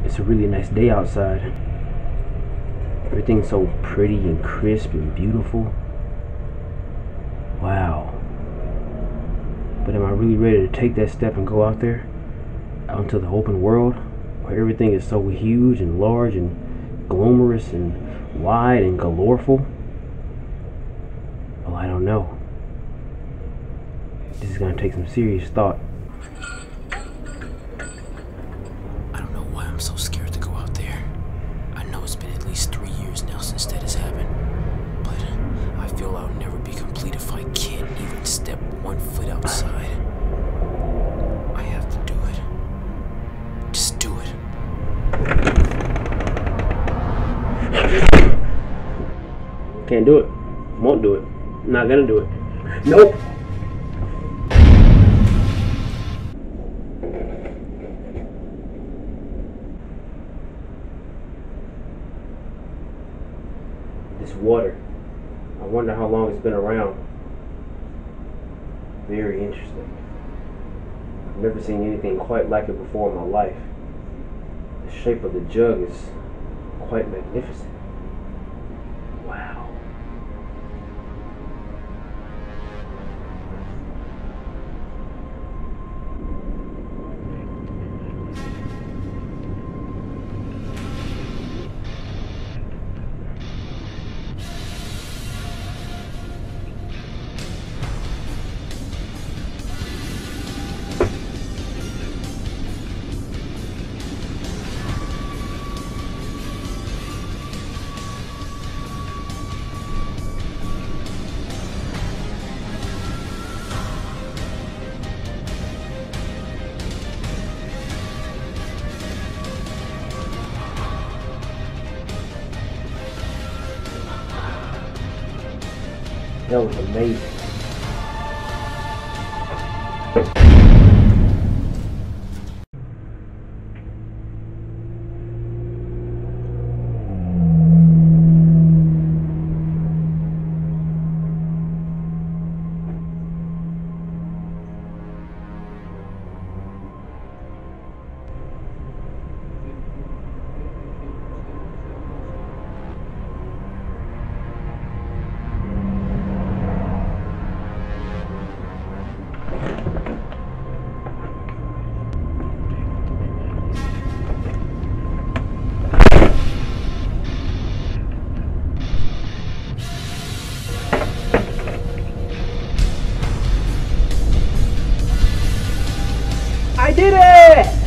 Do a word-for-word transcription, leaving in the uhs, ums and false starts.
It's a really nice day outside. Everything's so pretty and crisp and beautiful. Wow. But am I really ready to take that step and go out there? Out into the open world where everything is so huge and large and glamorous and wide and colorful? Well, I don't know. This is gonna take some serious thought. I don't know why I'm so scared to go out there. I know it's been at least three years now since that has happened, but I feel I'll never be complete if I can't even step one foot outside. I have to do it. Just do it. Can't do it. Won't do it. Not gonna do it. Nope. This water, I wonder how long it's been around. Very interesting. I've never seen anything quite like it before in my life. The shape of the jug is quite magnificent. Wow. That was amazing. I did it!